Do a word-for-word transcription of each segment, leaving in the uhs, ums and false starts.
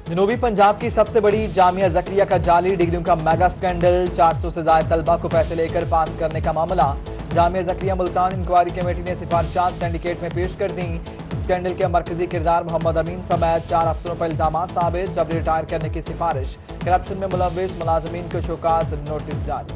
جنوبی پنجاب کی سب سے بڑی جامعہ زکریہ کا جعلی ڈگریوں کا میگا سکینڈل، چار سو سے زائد طلبہ کو پیسے لے کر پاس کرنے کا معاملہ۔ جامعہ زکریہ ملتان انکوائری کمیٹی نے سفارشات سینڈیکیٹ میں پیش کر دیں۔ سکینڈل کے مرکزی کردار محمد امین سمیت چار افسروں پر الزامات ثابت، جبری ریٹائر کرنے کی سفارش۔ کرپشن میں ملوث ملازمین کو شوکاز نوٹس جاری۔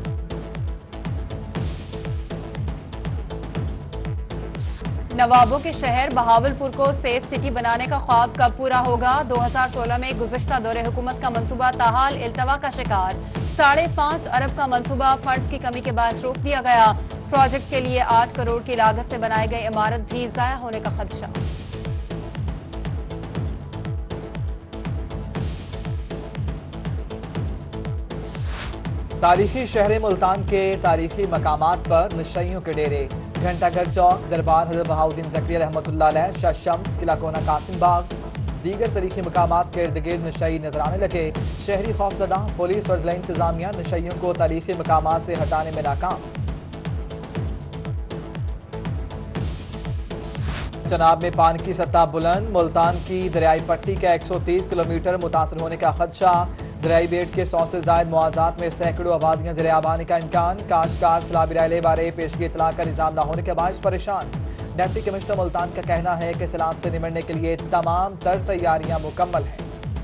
نوابوں کے شہر بہاولپور کو سیف سٹی بنانے کا خواب کب پورا ہوگا؟ دو ہزار سولہ میں گزشتہ دور حکومت کا منصوبہ تاحال التوا کا شکار۔ ساڑھے پانچ ارب کا منصوبہ فنڈز کی کمی کے باعث روک دیا گیا۔ پروجیکٹ کے لیے آٹھ کروڑ کی لاگت سے بنائی گئی عمارت بھی ضائع ہونے کا خدشہ۔ تاریخی شہر ملتان کے تاریخی مقامات پر نشائیوں کے ڈیرے۔ گھنٹہ گھر چوک، دربار حضرت بہاؤالدین زکریہ رحمۃ اللہ علیہ، شاہ شمس، قلعہ کونا قاسم باغ، دیگر تاریخی مقامات کے ارد گرد نشائی نظر آنے لگے۔ شہری خوفزدہ، پولیس اور ضلع انتظامیہ نشائیوں کو تاریخی مقامات سے ہٹانے میں ناکام۔ چناب میں پانی کی سطح بلند، ملتان کی دریائی پٹی کا ایک سو تیس کلومیٹر متاثر ہونے کا خدشہ۔ دریائی بیڑ کے سو سے زائد موازات میں سینکڑوں آبادیاں زیر آب آنے کا امکان۔ کاشتکار سیلابی رائلے بارے پیشگی اطلاع کا نظام نہ ہونے کے باعث پریشان۔ ڈپٹی کمشنر ملتان کا کہنا ہے کہ سیلاب سے نمٹنے کے لیے تمام تر تیاریاں مکمل ہیں۔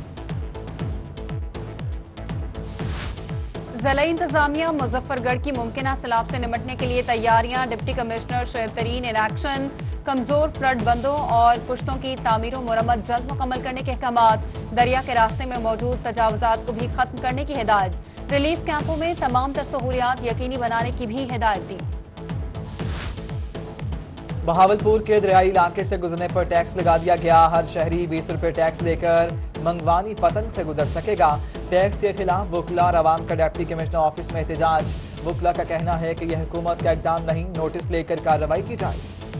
ضلع انتظامیہ مظفر گڑھ کی ممکنہ سیلاب سے نمٹنے کے لیے تیاریاں۔ Deputy commissioner Shoaib Tareen in action. کمزور فلڈ بندوں اور پشتوں کی تعمیر و مرمت جلد مکمل کرنے کے احکامات۔ دریا کے راستے میں موجود تجاوزات کو بھی ختم کرنے کی ہدایت۔ ریلیف کیمپوں میں تمام تر سہولیات یقینی بنانے کی بھی ہدایت دی۔ بہاولپور کے دریائی علاقے سے گزرنے پر ٹیکس لگا دیا گیا۔ ہر شہری بیس روپے ٹیکس لے کر منگوانی پتن سے گزر سکے گا۔ ٹیکس کے خلاف وکلا اور عوام کا ڈپٹی کمشنر آفس میں احتجاج۔ وکلا کا کہنا ہے کہ یہ حکومت کا اقدام نہیں، نوٹس لے کر کارروائی کی جائے۔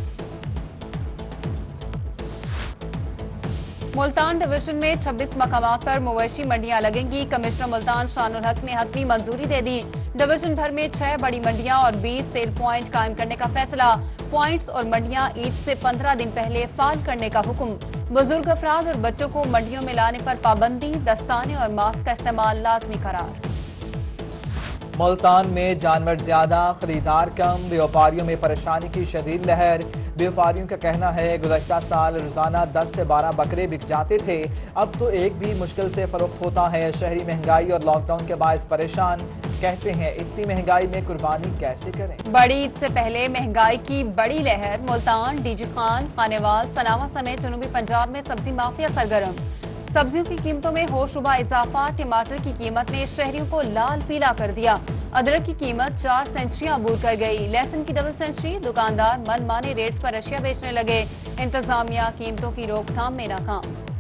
ملتان ڈویژن میں چھبیس مقامات پر مویشی منڈیاں لگیں گی۔ کمشنر ملتان شان الحق نے حتمی منظوری دے دی۔ ڈویژن بھر میں چھ بڑی منڈیاں اور بیس سیل پوائنٹ قائم کرنے کا فیصلہ۔ پوائنٹس اور منڈیاں عید سے پندرہ دن پہلے فعال کرنے کا حکم۔ بزرگ افراد اور بچوں کو منڈیوں میں لانے پر پابندی، دستانے اور ماسک کا استعمال لازمی قرار۔ ملتان میں جانور زیادہ، خریدار کم، بیوپاریوں میں پریشانی کی شدید لہر۔ بیوپاریوں کا کہنا ہے گزشتہ سال روزانہ دس سے بارہ بکرے بک جاتے تھے، اب تو ایک بھی مشکل سے فروخت ہوتا ہے۔ شہری مہنگائی اور لاک ڈاؤن کے باعث پریشان، کہتے ہیں اتنی مہنگائی میں قربانی کیسے کریں۔ بڑی عید سے پہلے مہنگائی کی بڑی لہر۔ ملتان، ڈی جی خان، خانیوال، سناوا سمیت جنوبی پنجاب میں سبزی مافیا سرگرم۔ سبزیوں کی قیمتوں میں ہوشربا اضافہ۔ ٹماٹر کی قیمت نے شہریوں کو لال پیلا کر دیا۔ ادرک کی قیمت چار سینچریاں عبور کر گئی۔ لہسن کی ڈبل سینچری۔ دکاندار من مانے ریٹس پر اشیاء بیچنے لگے۔ انتظامیہ قیمتوں کی روک تھام میں ناکام۔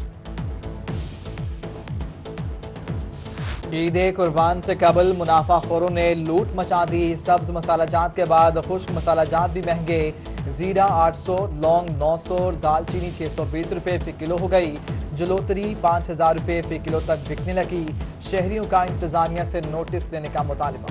عید قربان سے قبل منافع خوروں نے لوٹ مچا دی۔ سبز مسالہ جات کے بعد خشک مسالہ جات بھی مہنگے۔ زیرہ آٹھ سو، لونگ نو سو، دال چینی چھ سو بیس روپے فی کلو ہو گئی۔ جلوتری پانچ ہزار روپے فی کلو تک بکنے لگی۔ شہریوں کا انتظامیہ سے نوٹس دینے کا مطالبہ۔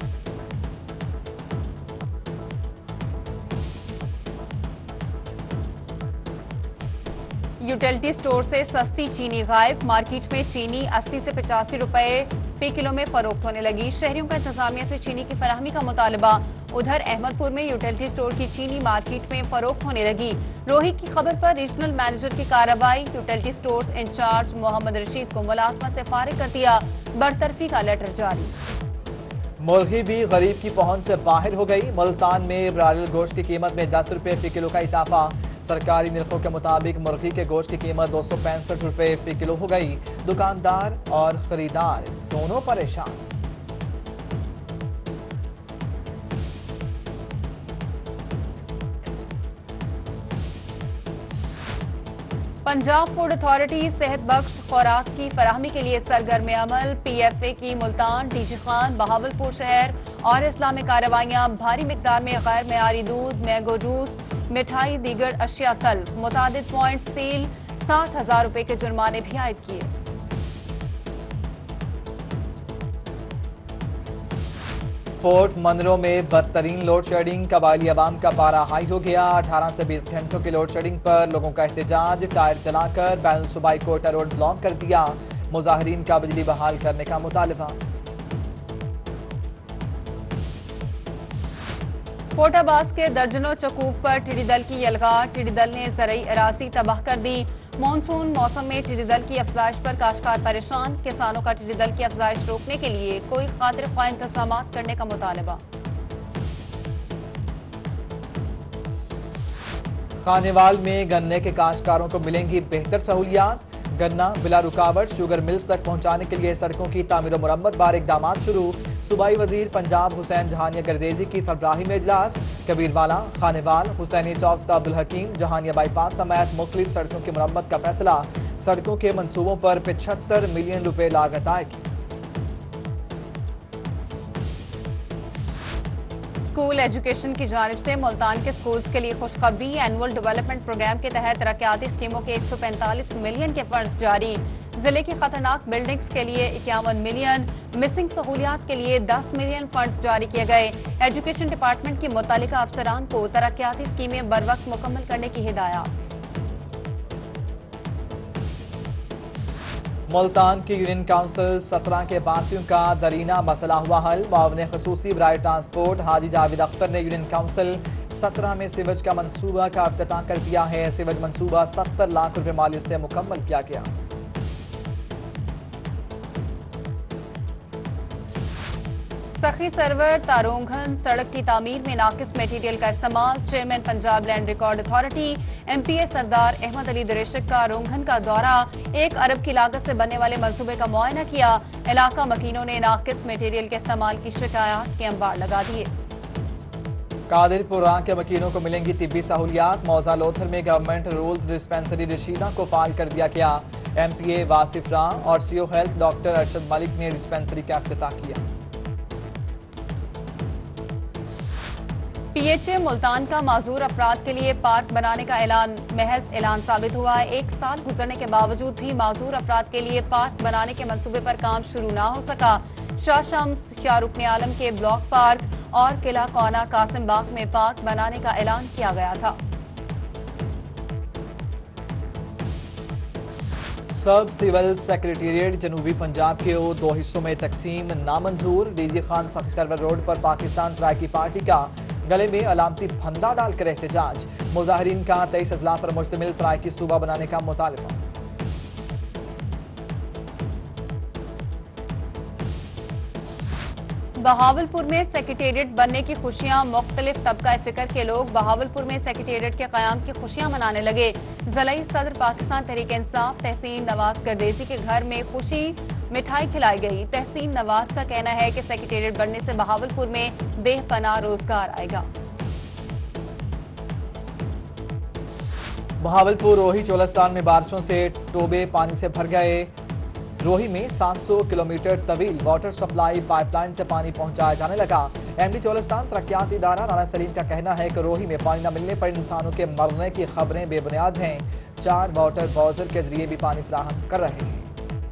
یوٹیلٹی سٹور سے سستی چینی غائب۔ مارکیٹ میں چینی اسی سے پچاسی روپے فی کلو میں فروخت ہونے لگی۔ شہریوں کا انتظامیہ سے چینی کی فراہمی کا مطالبہ۔ ادھر احمد پور میں یوٹیلٹی سٹور کی چینی مارکیٹ میں فروخت ہونے لگی۔ روہی کی خبر پر ریجنل مینیجر کی کارروائی۔ Utility stores incharge Muhammad Rashid کو ملازمت سے فارغ کر دیا۔ برطرفی کا لیٹر جاری۔ مرغی بھی غریب کی پہنچ سے باہر ہو گئی۔ ملتان میں برائڈل گوشت کی قیمت میں دس روپے فی کلو کا اضافہ۔ سرکاری نرخوں کے مطابق مرغی کے گوشت کی قیمت دو سو پینسٹھ روپے فی کلو ہو گئی۔ دکاندار اور خریدار دونوں پریشان۔ پنجاب فوڈ اتھارٹی صحت بخش خوراک کی فراہمی کے لیے سرگرم عمل۔ پی ایف اے کی ملتان، ڈی جی خان، بہاولپور شہر اور اضلاع میں کارروائیاں۔ بھاری مقدار میں غیر معیاری دودھ، مینگو جوس، مٹھائی، دیگر اشیاء طلب۔ متعدد پوائنٹ سیل۔ ساٹھ ہزار روپے کے جرمانے بھی عائد کیے۔ فورٹ منرو میں بدترین لوڈ شیڈنگ، قبائلی عوام کا پارا ہائی ہو گیا۔ اٹھارہ سے بیس گھنٹوں کی لوڈ شیڈنگ پر لوگوں کا احتجاج، ٹائر جلا کر بین الصوبائی کوئٹہ روڈ بلاک کر دیا۔ مظاہرین کا بجلی بحال کرنے کا مطالبہ۔ کوٹ عباس کے درجنوں چکوک پر ٹڈی دل کی یلغار، ٹڈی دل نے زرعی اراضی تباہ کر دی۔ مانسون موسم میں ٹڈی دل کی افزائش پر کاشتکار پریشان، کسانوں کا ٹڈی دل کی افزائش روکنے کے لیے کوئی خاطر خواہ انتظامات کرنے کا مطالبہ۔ خانیوال میں گنے کے کاشتکاروں کو ملیں گی بہتر سہولیات، گنا بلا رکاوٹ شوگر ملز تک پہنچانے کے لیے سڑکوں کی تعمیر و مرمت بار اقدامات شروع۔ صوبائی وزیر پنجاب حسین جہانیہ گردیزی کی سربراہی میں اجلاس۔ کبیر والا، خانیوال، حسینی چوک عبدالحکیم، جہانیہ بائی پاس سمیت مختلف سڑکوں کی مرمت کا فیصلہ۔ سڑکوں کے منصوبوں پر پچہتر ملین روپے لاگت آئے گی۔ اسکول ایجوکیشن کی جانب سے ملتان کے اسکولز کے لیے خوشخبری، اینول ڈیولپمنٹ پروگرام کے تحت ترقیاتی اسکیموں کے ایک سو پینتالیس ملین کے فنڈز جاری۔ ضلع کی خطرناک بلڈنگز کے لیے اکیاون ملین، مسنگ سہولیات کے لیے دس ملین فنڈز جاری کیے گئے۔ ایجوکیشن ڈپارٹمنٹ کی متعلقہ افسران کو ترقیاتی اسکیمیں بروقت مکمل کرنے کی ہدایات۔ ملتان کی یونین کونسل سترہ کے باسیوں کا درینہ مسئلہ ہوا حل۔ معاون خصوصی برائے ٹرانسپورٹ حاجی جاوید اختر نے یونین کونسل سترہ میں سیوج کا منصوبہ کا افتتاح کر دیا ہے۔ سیوج منصوبہ ستر لاکھ روپے مالیت سے مکمل کیا گیا۔ سخی سرور تارونگھن سڑک کی تعمیر میں ناقص میٹیریل کا استعمال، chairman Punjab land record authority M P A Sardar Ahmad علی دریشک کا رونگھن کا دورہ، ایک ارب کی لاگت سے بننے والے منصوبے کا معائنہ کیا۔ علاقہ مکینوں نے ناقص میٹیریل کے استعمال کی شکایات کے انبار لگا دیے۔ قادر پوران کے مکینوں کو ملیں گی طبی سہولیات۔ موضع لوتھر میں گورنمنٹ رولز ڈسپنسری رشیدہ کو فعال کر دیا گیا۔ ایم پی اے واصف راں اور C O health doctor Arshad Malik نے ڈسپنسری کا افتتاح کیا۔ پی ایچ اے ملتان کا معذور افراد کے لیے پارک بنانے کا اعلان محض اعلان ثابت ہوا ہے۔ ایک سال گزرنے کے باوجود بھی معذور افراد کے لیے پارک بنانے کے منصوبے پر کام شروع نہ ہو سکا۔ شاہ شمس شاہ رکن عالم کے بلاک پارک اور قلعہ کونا قاسم باغ میں پارک بنانے کا اعلان کیا گیا تھا۔ سب سول سیکریٹریٹ جنوبی پنجاب کے دو حصوں میں تقسیم نامنظور۔ D G Khan Sakhi Sarwar road پر پاکستان ٹرائیکی پارٹی کا گلے میں علامتی پھندا ڈال کر احتجاج۔ مظاہرین کا تیئیس اضلاع پر مشتمل ٹرائیکی صوبہ بنانے کا مطالبہ۔ بہاولپور میں سیکریٹریٹ بننے کی خوشیاں، مختلف طبقہ فکر کے لوگ بہاولپور میں سیکریٹریٹ کے قیام کی خوشیاں منانے لگے۔ ضلعی صدر پاکستان تحریک انصاف تحسین نواز گردیزی کے گھر میں خوشی مٹھائی کھلائی گئی۔ تحسین نواز کا کہنا ہے کہ سیکریٹریٹ بننے سے بہاولپور میں بے پناہ روزگار آئے گا۔ بہاولپور روہی چولستان میں بارشوں سے ٹوبے پانی سے بھر گئے۔ روہی میں سات سو کلومیٹر طویل واٹر سپلائی پائپ لائن سے پانی پہنچایا جانے لگا۔ ایم ڈی چولستان ترقیاتی ادارہ رانا سلیم کا کہنا ہے کہ روہی میں پانی نہ ملنے پر انسانوں کے مرنے کی خبریں بے بنیاد ہیں۔ چار واٹر باؤزر کے ذریعے بھی پانی فراہم کر رہے ہیں۔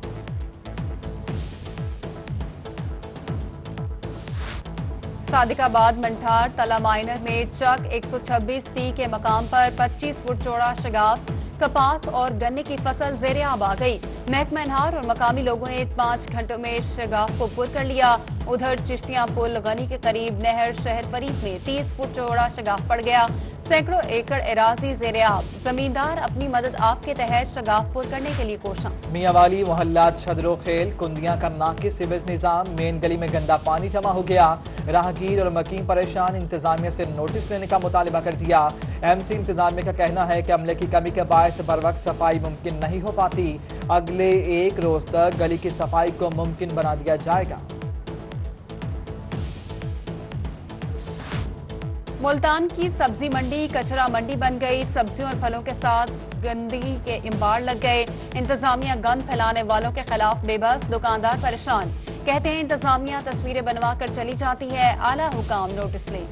صادق آباد منٹھار تلا مائنر میں چک ایک سو چھبیس سی کے مقام پر پچیس فٹ چوڑا شگاف، کپاس اور گنے کی فصل زیر آب آ گئی۔ محکمہ انہار اور مقامی لوگوں نے پانچ گھنٹوں میں شگاف کو پر کر لیا۔ ادھر چشتیاں پل غنی کے قریب نہر شہر فریق میں تیس فٹ چوڑا شگاف پڑ گیا۔ سینکڑوں ایکڑ اراضی زیر آب، زمیندار اپنی مدد آپ کے تحت شگاف پر کرنے کے لیے کوشاں۔ میاں والی محلہ چھدرو خیل کندیاں کا ناقص سیویج نظام، مین گلی میں گندا پانی جمع ہو گیا۔ راہگیر اور مکین پریشان، انتظامیہ سے نوٹس لینے کا مطالبہ کر دیا۔ ایم سی انتظامیہ کا کہنا ہے کہ عملے کی کمی کے باعث بروقت صفائی ممکن نہیں ہو پاتی۔ اگلے ایک روز تک گلی کی صفائی کو ممکن بنا دیا جائے گا۔ ملتان کی سبزی منڈی کچرا منڈی بن گئی۔ سبزیوں اور پھلوں کے ساتھ گندگی کے انبار لگ گئے۔ انتظامیہ گند پھیلانے والوں کے خلاف بے بس، دکاندار پریشان، کہتے ہیں انتظامیہ تصویریں بنوا کر چلی جاتی ہے، اعلیٰ حکام نوٹس لیں۔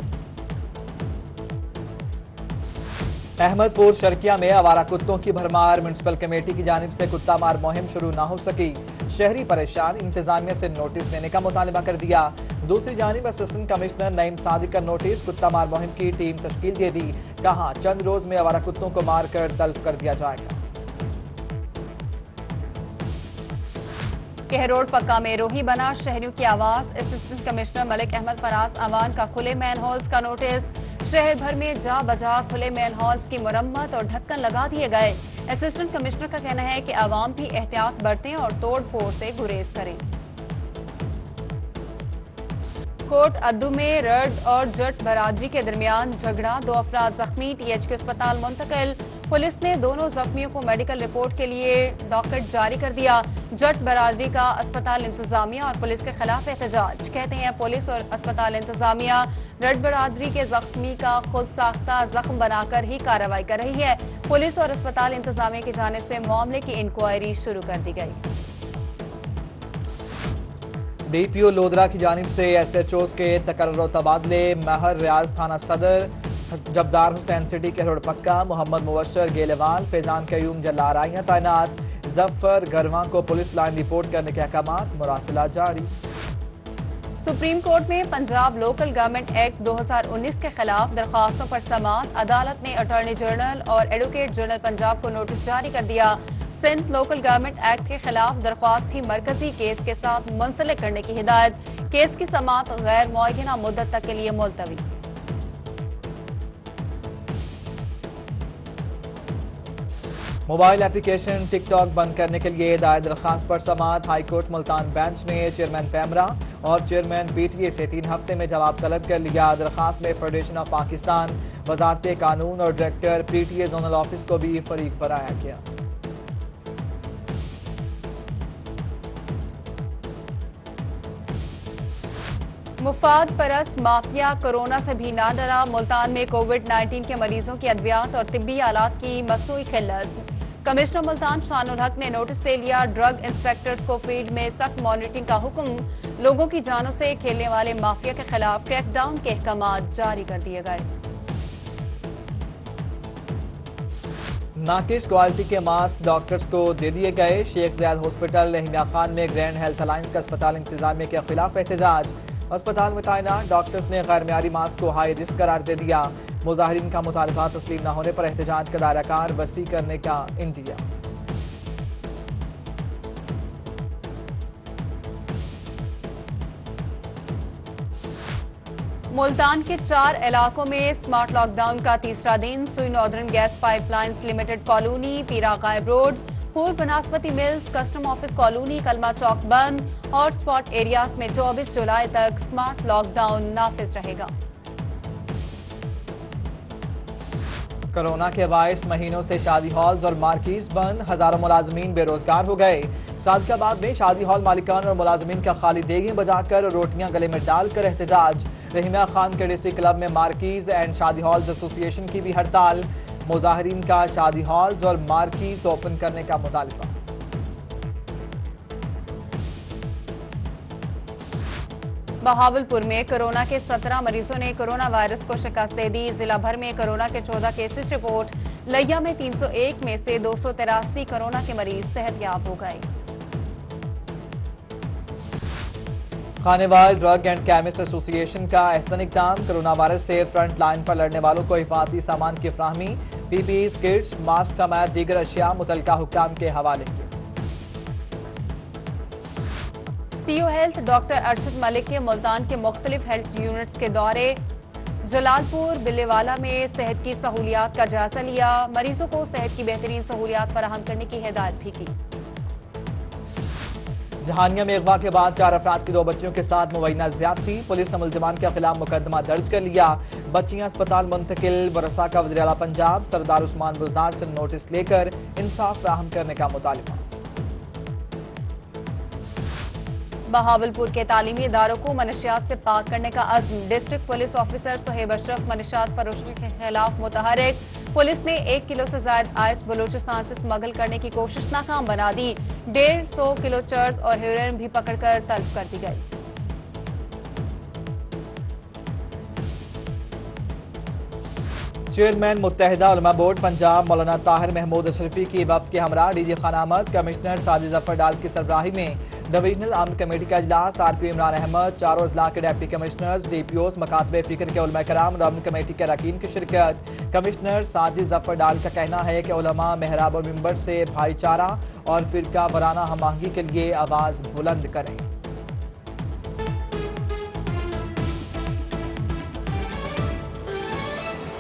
احمد پور شرکیہ میں آوارہ کتوں کی بھرمار، میونسپل کمیٹی کی جانب سے کتا مار مہم شروع نہ ہو سکی۔ شہری پریشان، انتظامیہ سے نوٹس لینے کا مطالبہ کر دیا۔ دوسری جانب اسسٹنٹ کمشنر نعیم صادق کا نوٹس، کتا مار مہم کی ٹیم تشکیل دے دی، کہا چند روز میں آوارہ کتوں کو مار کر تلف کر دیا جائے گا۔ केह रोड पक्का में रोही बना शहरियों की आवाज। असिस्टेंट कमिश्नर मलिक अहमद फराज अवान का खुले मैन होल्स का नोटिस। शहर भर में जा बजा खुले मैन होल्स की मुरम्मत और ढक्कन लगा दिए गए। असिस्टेंट कमिश्नर का कहना है कि आवाम भी एहतियात बरतें और तोड़ फोड़ से गुरेज करें। कोट अद्दू में रड और जट बरादरी के दरमियान झगड़ा, दो अफराद जख्मी, टीएच के अस्पताल मुंतकिल। पुलिस ने दोनों जख्मियों को मेडिकल रिपोर्ट के लिए डॉकेट जारी कर दिया। जट बरादरी का अस्पताल इंतजामिया और पुलिस के खिलाफ एहतजाज। कहते हैं पुलिस और अस्पताल इंतजामिया रड बरादरी के जख्मी का खुद साख्ता जख्म बनाकर ही कार्रवाई कर रही है। पुलिस और अस्पताल इंतजामिया की जानिब से मामले की इंक्वायरी शुरू कर दी गई। डीपीओ लोधरा की जानिब से एसएचओ के तकर्रुर तबादले। महर रियाज थाना सदर, जबदार हुसैन सिटी के रोड पक्का, मोहम्मद मुबशर गेलेवाल, फैजान कयूम जलाराइयां तैनात। जफर गरवा को पुलिस लाइन रिपोर्ट करने के अहकामात, मुरासिला जारी। सुप्रीम कोर्ट में पंजाब लोकल गवर्नमेंट एक्ट दो हज़ार उन्नीस के खिलाफ दरखास्तों पर समाअत। अदालत ने अटॉर्नी जनरल और एडवोकेट जनरल पंजाब को नोटिस जारी कर दिया। सिंध लोकल गवर्नमेंट एक्ट के खिलाफ दरख्वास्त भी मरकजी केस के साथ मुंसलिक करने की हिदायत। केस की समाअत गैर मुअय्यना मुद्दत तक के लिए मुलतवी। मोबाइल एप्लीकेशन टिकटॉक बंद करने के लिए दायर दरखास्त पर समाअत। हाईकोर्ट मुल्तान बेंच ने चेयरमैन पैमरा और चेयरमैन पीटीए से तीन हफ्ते में जवाब तलब कर लिया। दरखास्त में फेडरेशन ऑफ पाकिस्तान, वजारत कानून और डायरेक्टर पीटीए जोनल ऑफिस को भी फरीक बनाया गया। मुफाद परस्त माफिया कोरोना से भी ना डरा। मुल्तान में कोविड नाइन्टीन के मरीजों की अद्वियात और तिब्बी आलात की मसनूई किल्लत। कमिश्नर मुल्तान शानुल हक ने नोटिस दे लिया। ड्रग इंस्पेक्टर्स को फील्ड में सख्त मॉनिटरिंग का हुक्म। लोगों की जानों से खेलने वाले माफिया के खिलाफ क्रैकडाउन के अहकामात जारी कर दिए गए। नाकिस क्वालिटी के मास्क डॉक्टर्स को दे दिए गए। शेख ज़ायद हॉस्पिटल हिना खान में ग्रैंड हेल्थ अलायंस का अस्पताल इंतजामिया के खिलाफ एहतजाज। अस्पताल में तैनात डॉक्टर्स ने गैर मियारी मास्क को हाई रिस्क करार दे दिया। मुजाहिरीन का मुतालबा तस्लीम न होने पर एहतजाज का दायराकार वसी करने का इंदिया। मुल्तान के चार इलाकों में स्मार्ट लॉकडाउन का तीसरा दिन। Sui northern gas pipelines limited colony, पीरा गायब रोड, पूर्व Banaspati mills, custom office colony, Kalma चौक बंद। हॉटस्पॉट एरियाज में चौबीस जुलाई तक स्मार्ट लॉकडाउन नाफिज रहेगा। कोरोना के बाईस महीनों से शादी हॉल्स और मार्कीज बंद। हजारों मुलाजमीन बेरोजगार हो गए। सादिकाबाद में शादी हॉल मालिकान और मुलाजमीन का खाली देगें बजाकर रोटियां गले में डालकर एहतजाज। रहीमा खान के डिस्ट्रिक्ट क्लब में मार्कीज एंड शादी हॉल्स एसोसिएशन की भी हड़ताल। मुजाहिरीन का शादी हॉल्स और मार्कीज ओपन करने का मुतालबा। बहावलपुर में कोरोना के सत्रह मरीजों ने कोरोना वायरस को शिकस्त दे दी। जिला भर में कोरोना के चौदह केसेस रिपोर्ट। लिया में तीन सौ एक में से दो सौ तिरासी कोरोना के मरीज सेहतयाब हो गए। Khanewal drug and chemist association का अहसन इक़दाम। कोरोना वायरस से फ्रंट लाइन पर लड़ने वालों को हिफाजती सामान की फ्राहमी। पीपीई किट्स, मास्क समेत दीगर अशिया मुतल्लिका हुक्काम के हवाले किए। CO health doctor Arshad Malik के मुल्तान के मुख्तलिफ हेल्थ यूनिट्स के दौरे। जलालपुर बिल्लेवाला में सेहत की सहूलियात का जायजा लिया। मरीजों को सेहत की बेहतरीन सहूलियात फराहम करने की हिदायत भी की। जहानिया में अगवा के बाद चार अफराद की दो बच्चियों के साथ मुबैना ज्यादती। पुलिस ने मुलजिमान के खिलाफ मुकदमा दर्ज कर लिया। बच्चियां अस्पताल मुंतकिल। बरसा का वज़ीर आला पंजाब सरदार उस्मान बुज़दार से नोटिस लेकर इंसाफ फराहम करने का मुतालिबा। बहावलपुर के तालीमी इदारों को मनशियात से पाक करने का अज़्म। District police officer Suhaib Ashraf मनशियात फरोशी के खिलाफ मुतहरिक। पुलिस ने एक किलो से ज्यादा आइस बलूचिस्तान से स्मगल करने की कोशिश नाकाम बना दी। डेढ़ सौ किलो चर्स और हेरोइन भी पकड़कर तलब कर दी गई। चेयरमैन मुत्तहिदा उलमा बोर्ड पंजाब मौलाना ताहिर महमूद अशरफी की वफ्द के हमरा डीजी खान अहमद, कमिश्नर साजिद जफर डाल की सरबराही में ڈویژنل امن کمیٹی کا اجلاس، آر پی عمران احمد، چاروں اضلاع کے deputy commissioners, D P Os, مکاتب فکر کے علماء کرام اور امن کمیٹی کے اراکین کی شرکت۔ کمشنر ساجد ظفر ڈال کا کہنا ہے کہ علماء محراب اور ممبر سے بھائی چارہ اور فرقہ وارانہ ہم آہنگی کے لیے آواز بلند کریں۔